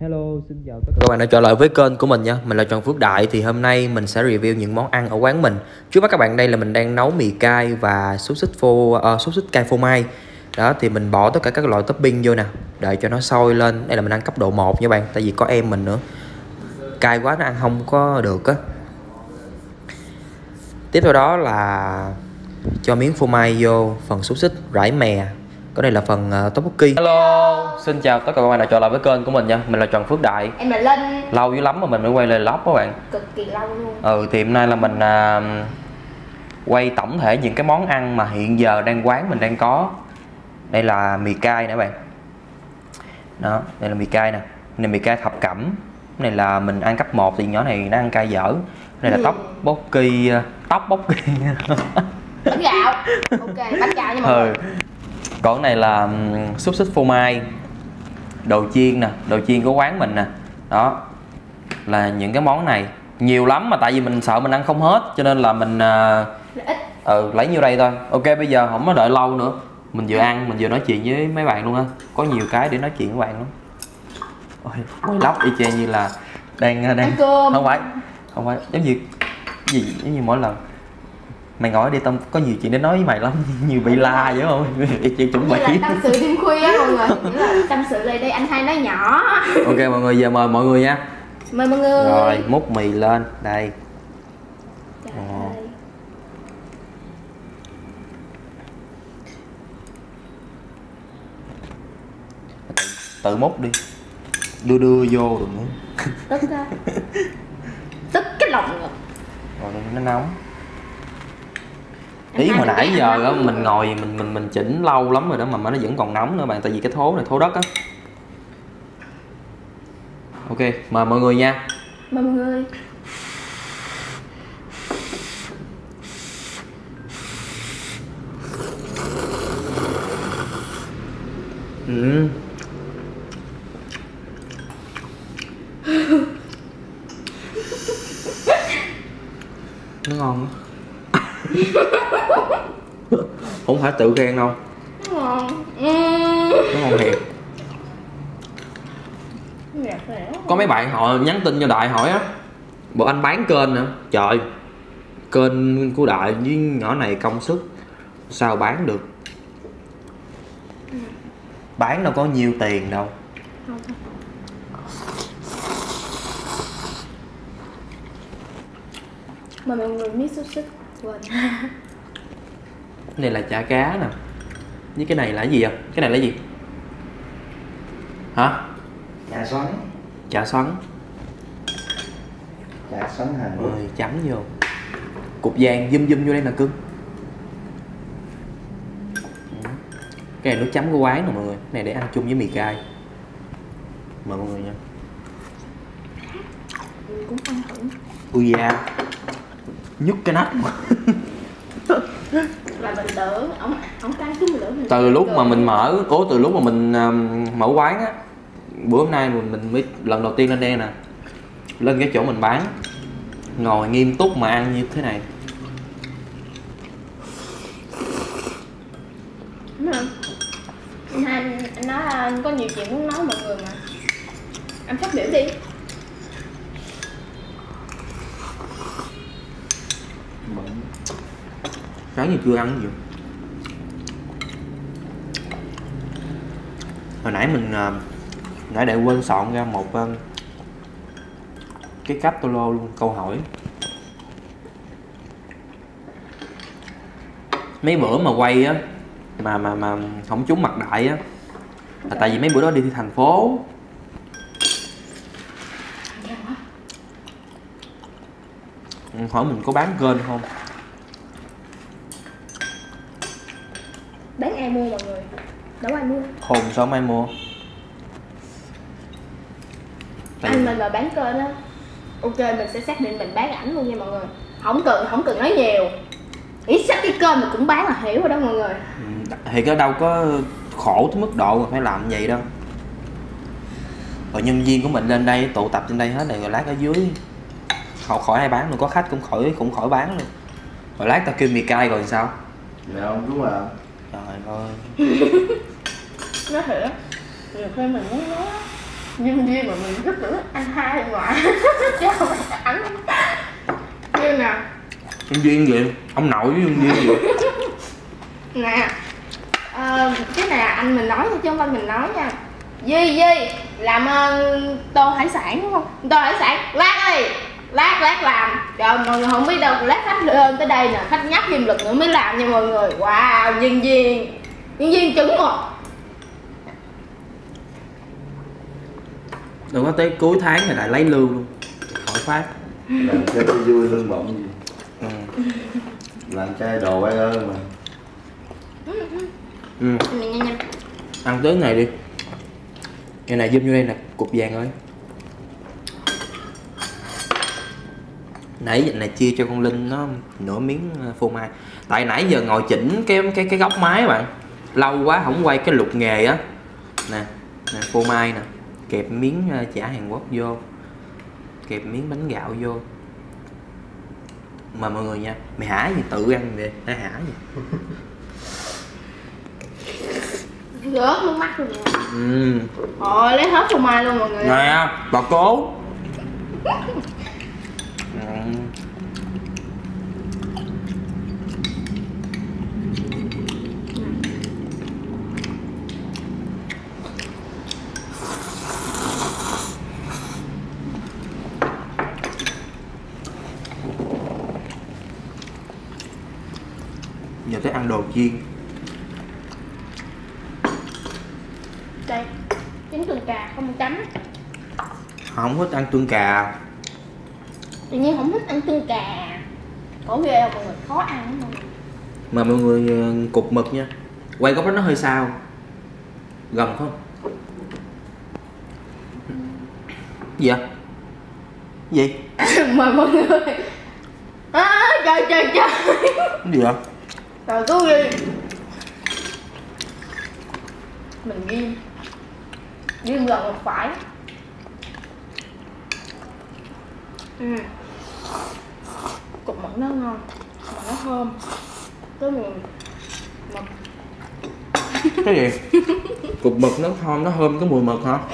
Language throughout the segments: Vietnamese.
Hello, xin chào tất cả các bạn đã trở lại với kênh của mình nha. Mình là Trần Phước Đại. Thì hôm nay mình sẽ review những món ăn ở quán mình. Trước mắt các bạn đây là mình đang nấu mì cay và xúc xích cay phô mai. Đó thì mình bỏ tất cả các loại topping vô nè, đợi cho nó sôi lên. Đây là mình ăn cấp độ 1 nha bạn, tại vì có em mình nữa. Cay quá nó ăn không có được á. Tiếp theo đó là cho miếng phô mai vô, phần xúc xích, rải mè. Có đây là phần tteokbokki. Hello, xin chào tất cả các bạn đã trở lại với kênh của mình nha. Mình là Trần Phước Đại. Em là Linh. Lâu dữ lắm mà mình mới quay lên vlog các bạn. Cực kỳ lâu luôn. Thì hôm nay là mình quay tổng thể những cái món ăn mà hiện giờ quán mình đang có. Đây là mì cay nè bạn. Đó, đây là mì cay nè. Này mì cay thập cẩm. Này là mình ăn cấp 1 thì nhỏ này nó ăn cay dở. Đây là tteokbokki, Bánh gạo. Ok, bánh gạo nha mọi người. Còn này là xúc xích phô mai, đồ chiên nè, đồ chiên của quán mình nè. Đó là những cái món này nhiều lắm mà tại vì mình sợ mình ăn không hết cho nên là mình lấy nhiêu đây thôi. Ok, bây giờ không có đợi lâu nữa, mình vừa ăn mình vừa nói chuyện với mấy bạn luôn á, có nhiều cái để nói chuyện với bạn lắm. Ôi, quay lóc y chang như là đang không phải giống như mỗi lần mày ngồi đi tao có nhiều chuyện để nói với mày lắm, nhiều bị la vậy không? Chị chuẩn bị tâm sự đêm khuya mọi người, nghĩa là tâm sự đây anh hai nói nhỏ. Ok mọi người, giờ mời mọi người nha. Mời mọi người. Rồi múc mì lên đây. Tự múc đi, đưa vô được nữa. Tức ra tức cái lòng rồi. Rồi nó nóng. Ý hồi nãy giờ á mình ngồi mình chỉnh lâu lắm rồi đó mà nó vẫn còn nóng nữa bạn, tại vì cái thố này thố đất á. Ok, mời mọi người nha. Mời mọi người. Nó ngon á. Không phải tự khen đâu. Nó ngon. Nó ngon thiệt. Có mấy bạn họ nhắn tin cho Đại hỏi á, bộ anh bán kênh nữa. Trời, kênh của Đại với nhỏ này công sức sao bán được. Bán đâu có nhiều tiền đâu. Mời mọi người miếng xúc xích. Cái này là chả cá nè. Với cái này là cái gì vậy? Cái này là gì? Hả? Chả xoắn. Chả xoắn. Chả xoắn Hàn Quốc. Rồi chấm vô. Cục vàng zoom vô đây nè cưng. Cái này nước chấm của quán nè mọi người. Cái này để ăn chung với mì cay. Mời mọi người nha. Mình cũng ăn thử. Ui da, nhức cái nách mà. Là mình tưởng ổng căng chứ mình tưởng Từ lúc mà mình từ lúc mà mình mở quán á, bữa hôm nay mình mới lần đầu tiên lên đây nè, lên cái chỗ mình bán, ngồi nghiêm túc mà ăn như thế này. Anh nói anh có nhiều chuyện muốn nói mọi người mà, anh phát biểu đi. Sáng giờ chưa ăn gì. Hồi nãy nãy để quên soạn ra một cái cách tôi lô luôn câu hỏi. Mấy bữa mà quay á mà không trúng mặt Đại á là tại vì mấy bữa đó đi thành phố. Hỏi mình có bán kênh không? Bán ai mua mọi người? Đâu ai mua? Hồn sao mai mua? Anh mình mà bán kênh á, ok mình sẽ xác định mình bán ảnh luôn nha mọi người. Không cần nói nhiều. Ý sách cái kênh mình cũng bán là hiểu rồi đó mọi người. Thì cái đâu có khổ tới mức độ mà phải làm vậy đâu. Rồi nhân viên của mình lên đây tụ tập trên đây hết này, rồi lát ở dưới khỏi ai bán luôn, có khách cũng khỏi bán luôn. Rồi lát tao kêu mì cay rồi sao? Dạ không, đúng rồi. Trời ơi. Nói thiệt, nhiều khi mình muốn nói nhân viên mà mình rất tưởng anh hai ngoại chứ không phải ảnh như nào Nhân viên gì? Ông nội với nhân viên gì? nè. Cái này là anh mình nói chứ không phải mình nói nha. Di làm tô hải sản đúng không? Tô hải sản lát ơi, lát làm. Trời mọi người không biết đâu, lát khách lên tới đây nè, khách nhắc thêm lực nữa mới làm nha mọi người. Wow, nhân viên chuẩn một. Đừng có tới cuối tháng thì lại lấy lương luôn, khỏi phát. Làm cho cái vui lương bổng gì. Ừ. Làm chai đồ quay ơn mà. Nhanh. Ăn tới này đi. Ngày này zoom vô đây nè, cục vàng ơi. Nãy giờ này chia cho con Linh nó nửa miếng phô mai. Tại nãy giờ ngồi chỉnh cái góc máy các bạn. Lâu quá không quay cái lục nghề á. Nè phô mai nè, kẹp miếng chả Hàn Quốc vô, kẹp miếng bánh gạo vô. Mà mọi người nha, mày hả gì tự ăn vậy, hả gì. Rớt nước mắt luôn nè. Rồi lấy hết phô mai luôn mọi người. Nè, bà cố. Giờ tới ăn đồ chiên. Đây, trứng tương cà không chấm. Không thích ăn tương cà. Tự nhiên không thích ăn tương cà. Khổ ghê không mọi người, khó ăn lắm mọi người. Mà mọi người cục mực nha. Quay góc đó nó hơi sao. Gần không? Gì vậy? Gì? Mời mọi người. Trời Cái gì vậy? Rồi cứ ghi. Mình ghim gần một phải. Cục mực nó ngon mà nó thơm. Cái mùi mực. Cái gì? Cục mực nó thơm, nó thơm cái mùi mực hả?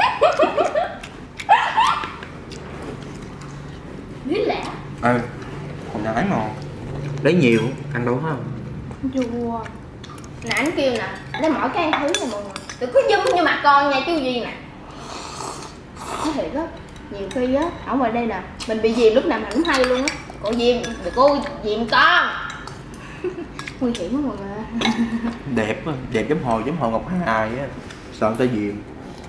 Biết lẽ. Ê, hồi nãy mà lấy nhiều, ăn đâu hết. Chua. Nè anh kêu nè, lấy mỗi cái thứ này mọi người. Đừng có dung như mặt con nha chú Duy nè. Nói thiệt á, nhiều khi á, ở ngoài đây nè, mình bị dìm lúc nào mình cũng hay luôn á. Cô dìm con. Nguy hiểm quá mọi người. Đẹp á, đẹp giống Hồ Ngọc Hà vậy á. Sợ người ta dìm.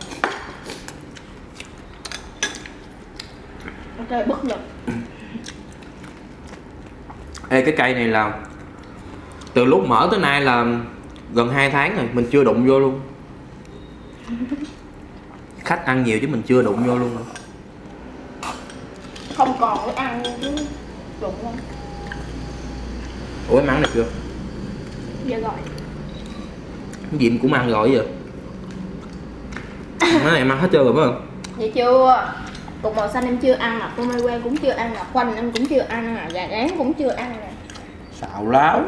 Ok, bất lực. Ê, cái cây này là từ lúc mở tới nay là gần 2 tháng rồi, mình chưa đụng vô luôn. Khách ăn nhiều chứ mình chưa đụng vô luôn. Không còn để ăn chứ đụng không. Ủa em ăn được chưa? Dạ rồi. Cái gì em cũng ăn rồi vậy. Cái này em ăn hết trơn rồi phải không? Vậy chưa? Cục màu xanh em chưa ăn nè, phô mai quen cũng chưa ăn nè, khoanh em cũng chưa ăn nè, gà rán cũng chưa ăn nè. Xạo láo.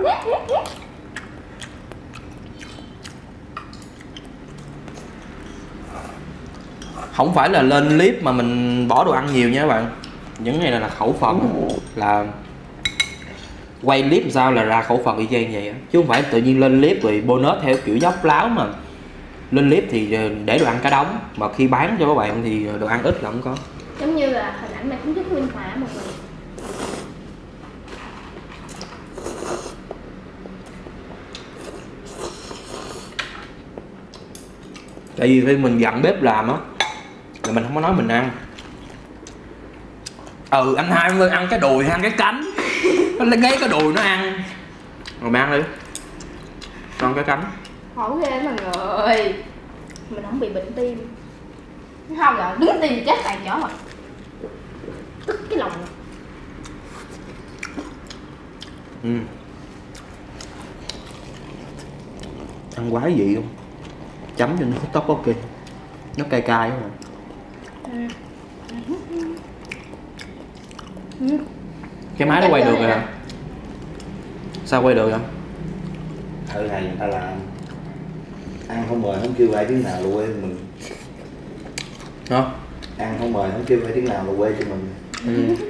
Không phải là lên clip mà mình bỏ đồ ăn nhiều nha các bạn. Những này là khẩu phần, là quay clip làm sao là ra khẩu phần y chang vậy á. Chứ không phải tự nhiên lên clip rồi bonus theo kiểu dốc láo mà. Lên clip thì để đồ ăn cả đống, mà khi bán cho các bạn thì đồ ăn ít là không có. Giống như là hình ảnh này cũng rất Nguyên Hòa mọi người. Tại vì khi mình dặn bếp làm á là mình không có nói mình ăn. Anh hai ơi, ăn cái đùi hay ăn cái cánh. Nó lấy cái đùi nó ăn. Rồi mày ăn đi. Con cái cánh. Khổ ghê mọi người. Mình không bị bệnh tim. Không là đứng tim chết tại chỗ rồi. Tức cái lòng. Ăn quái gì không? Chấm cho nó tóc ok. Nó cay cay không ạ? Cái máy nó quay được rồi hả? Sao quay được vậy? Thợ này người ta làm ăn không mời không kêu ai tiếng nào luôn mình. hả? Ăn không mời không kêu phải tiếng nào là quê cho mình. Ừ.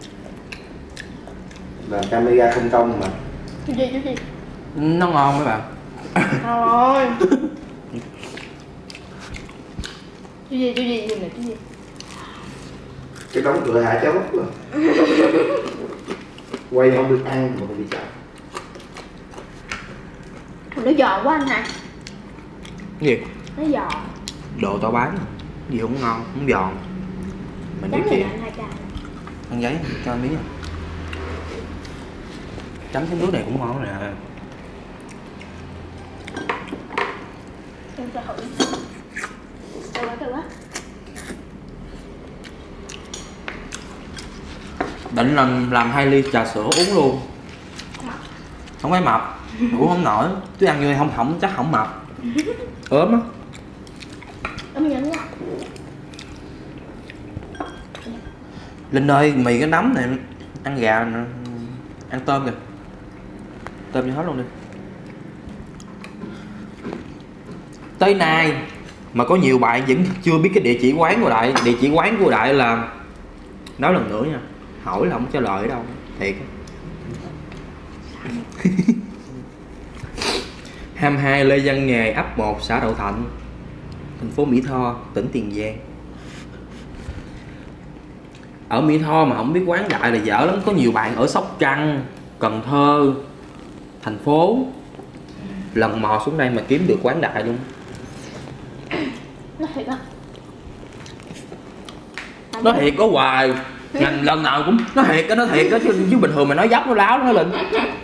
Làm camera không công mà. Chú gì Nó ngon mấy bạn. thôi. Chú gì nè chú gì. Cái đóng cửa hạ chó rồi. Quay không được ăn mà phải bị chậm. Nó giòn quá anh hả? Cái gì? Nó giòn. Đồ tao bán gì không ngon, không giòn. Mình Chấm biết này chị. là anh hai cà. Ăn giấy cho anh miếng. Chấm cái nước này cũng ngon nè. Em sẽ thử. Được quá. Định làm 2 ly trà sữa uống luôn. Không phải mập, uống không nổi. Chứ ăn vô đây không chắc không mập. Ốm á. Ấm nhẫn nha. Linh ơi, mì cái nấm này ăn gà nè, ăn tôm kìa. Tôm cho hết luôn đi. Tới nay mà có nhiều bạn vẫn chưa biết cái địa chỉ quán của Đại. Địa chỉ quán của Đại là, nói lần nữa nha, hỏi là không trả lời ở đâu, thiệt. 22 Lê Văn Nghề, ấp 1, xã Đậu Thạnh, thành phố Mỹ Tho, tỉnh Tiền Giang. Ở Mỹ Tho mà không biết quán Đại là dở lắm. Có nhiều bạn ở Sóc Trăng, Cần Thơ, thành phố lần mò xuống đây mà kiếm được quán Đại luôn. Nó thiệt á. Nó thiệt có hoài. Lần nào cũng nó thiệt á, chứ bình thường mà nói dốc nó láo nó lên.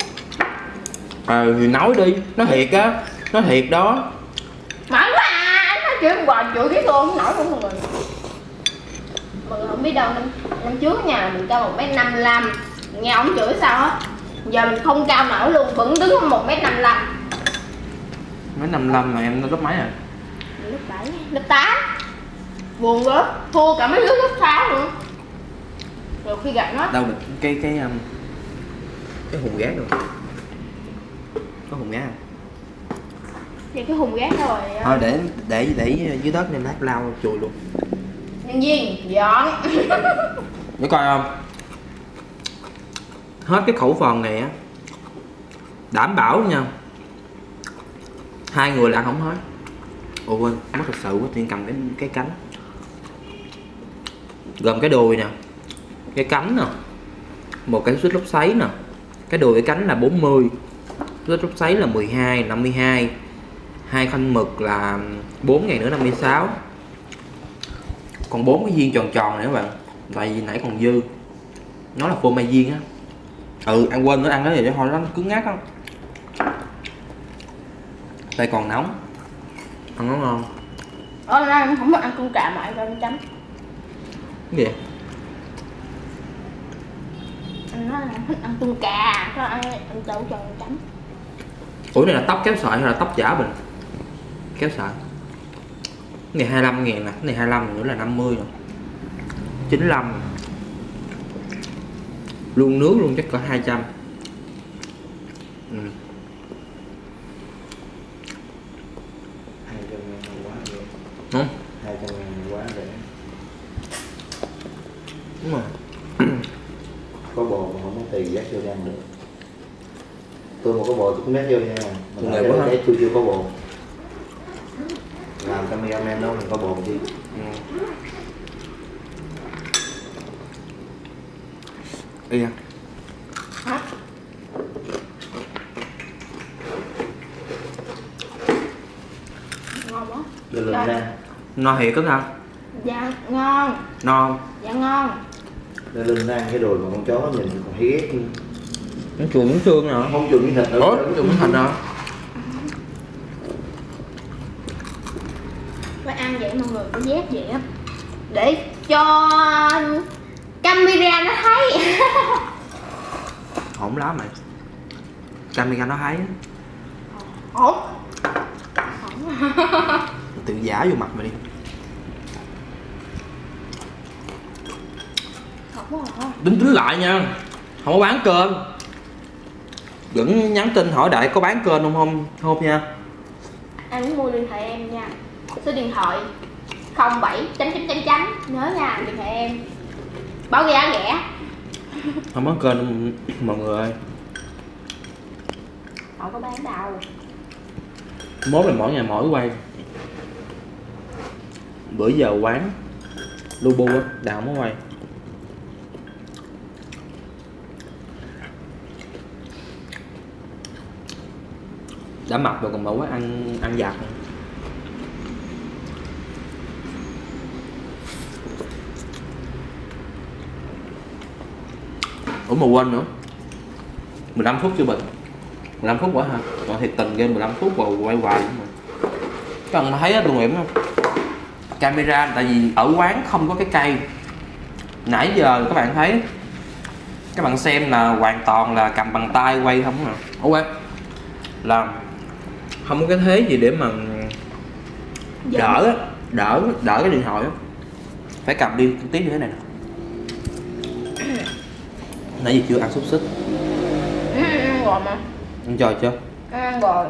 Thì nói đi, nó thiệt á, nó thiệt đó. Mãi quá à, anh nói chuyện hoài chửi cái tôi không nổi luôn mọi người. Mọi người không biết đâu, năm trước nhà mình cao 1m55, nghe ổng chửi sao á. Giờ mình không cao nổi luôn, vẫn đứng 1m55. Mấy 55 mà em lớp mấy à? Lớp 7, lớp 8. Buồn quá, thua cả mấy đứa lớp 6 nữa. Rồi khi gặp nó Đâu được cái hùng gác rồi. Có hùng gác không? thì cái hùng gác rồi. Thôi để dưới đất nên lát lau chùi luôn. Nhân viên dọn. Để coi không? Hết cái khẩu phần này á, đảm bảo nha, 2 người là ăn không hết. Ồ quên, mất thật sự quá, tiên cầm cái cánh. Gồm cái đùi nè, cái cánh nè, một cái xích lốc sấy nè. Cái đùi cái cánh là 40, xích lốc sấy là 12, 52, 2 khoanh mực là 4 ngàn nữa 56. Còn 4 cái viên tròn tròn này các bạn, tại vì nãy còn dư. Nó là phô mai viên á. Ăn quên nó ăn cái gì để thôi nó cứng ngắc không. Đây còn nóng, ăn nó ngon. Anh không có ăn con cà mà cho anh chấm. Cái gì? Anh nói là thích ăn con cà, có ăn chậu cho anh chấm. Ủa này là tóc kéo sợi hay là tóc giả bình? Kéo sợi. Cái này 25 ngàn nè, cái này 25 nữa là 50 rồi. 95. Luôn nước luôn chắc cỡ 200. Ừ. 200.000 quá rẻ. Đúng. 200.000 quá rẻ. Đúng rồi. Có bò mà không có tiền dắt vô ăn được. Tôi mà có bò tôi cũng dắt vô nha. Mà Người quá ha. tôi chưa có bò. Làm camera em đâu mình có bò chi. Đi ăn. Hả? Ngon quá. Đưa lên Rồi. ra. No thiệt có sao? Dạ ngon. No không? Dạ ngon. Đưa lên ra cái đùi mà con chó nhìn còn thấy ghét. Nó chuồng miếng xương nè. Không chừng miếng thịt nữa. Ủa, chuồng miếng thịt nè. Phải ăn vậy mọi người, phải dép vậy á, để cho camera nó thấy. Hổn lắm mày. Camera nó thấy. Ổn. Tự giả vô mặt mày đi. Thật quá à. Tính lại nha. Không có bán kênh. Vẫn nhắn tin hỏi Đại có bán kênh không nha. Anh muốn mua liên hệ em nha. Số điện thoại 07 chấm chấm chấm chấm. Nhớ nha, liên hệ em. Báo giá rẻ. Không có kênh mọi người ơi. Không có bán đâu. Mốt là mỗi ngày mỗi quay. Bữa giờ quán Lubu á, đào mới quay. Đã mập rồi còn mở quán ăn giặt. Ủa mà quên nữa, 15 phút chưa Bình? 15 phút quá hả? Còn thiệt tình game 15 phút rồi quay hoài mà. Các bạn thấy Tụi Nguyễn không? Camera tại vì ở quán không có cái cây. Nãy giờ các bạn thấy, các bạn xem là hoàn toàn là cầm bằng tay quay không nè. Ok, là không có cái thế gì để mà đỡ cái điện thoại á, phải cầm đi tiếp như thế này nè. Nãy giờ chưa ăn xúc xích. Ăn rồi mà. Ăn trời chưa? Ăn rồi.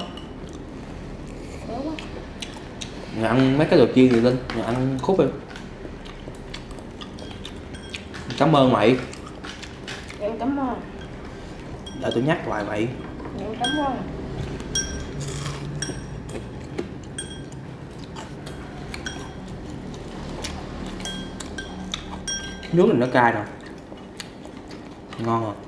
Nhà ăn mấy cái đồ chiên gì Linh, nhà ăn khúc đi. Cảm ơn mày. Em cảm ơn. Để tôi nhắc lại mày. Em cảm ơn. Nước này nó cay nè, ngon rồi.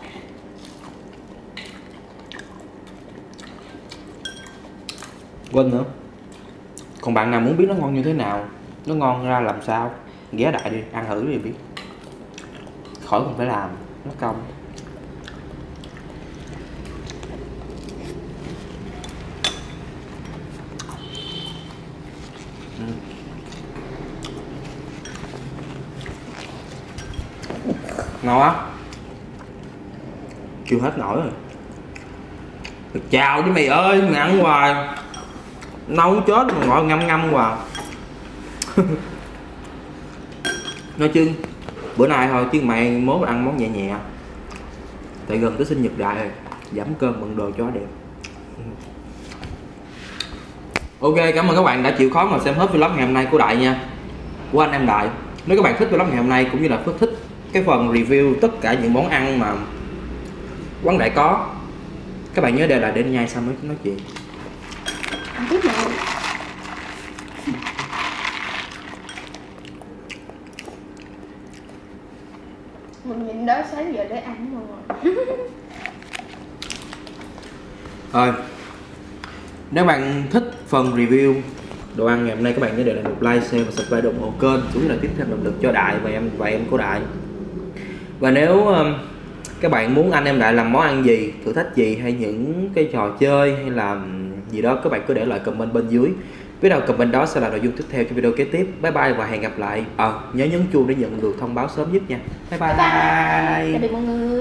Quên nữa, còn bạn nào muốn biết nó ngon như thế nào, nó ngon ra làm sao, ghé đại đi ăn thử đi biết, khỏi còn phải làm nó công. Ngon á, chưa hết nổi rồi. Chào với mày ơi, mày ăn hoài nấu chết mà ngồi ngâm ngâm hoài. Nói chứ bữa nay thôi chứ mày mốt ăn món nhẹ nhẹ, tại gần tới sinh nhật Đại rồi, giảm cơm bận đồ cho đẹp. Ok, cảm ơn các bạn đã chịu khó mà xem hết vlog ngày hôm nay của Đại nha, của anh em Đại. Nếu các bạn thích vlog ngày hôm nay cũng như là thích cái phần review tất cả những món ăn mà quán Đại có, các bạn nhớ để lại để nhai xong mới nói chuyện. Ăn tiếp nào. Mình đói sáng giờ để ăn rồi. Thôi, nếu bạn thích phần review đồ ăn ngày hôm nay, các bạn nhớ để lại một like, share và subscribe ủng hộ kênh cũng là tiếp thêm động lực cho Đại và em của Đại. Và nếu các bạn muốn anh em Đại làm món ăn gì, thử thách gì, hay những cái trò chơi hay là gì đó, các bạn cứ để lại comment bên dưới. Biết đâu comment đó sẽ là nội dung tiếp theo cho video kế tiếp. Bye bye và hẹn gặp lại. Nhớ nhấn chuông để nhận được thông báo sớm nhất nha. Bye bye. Tạm biệt mọi người.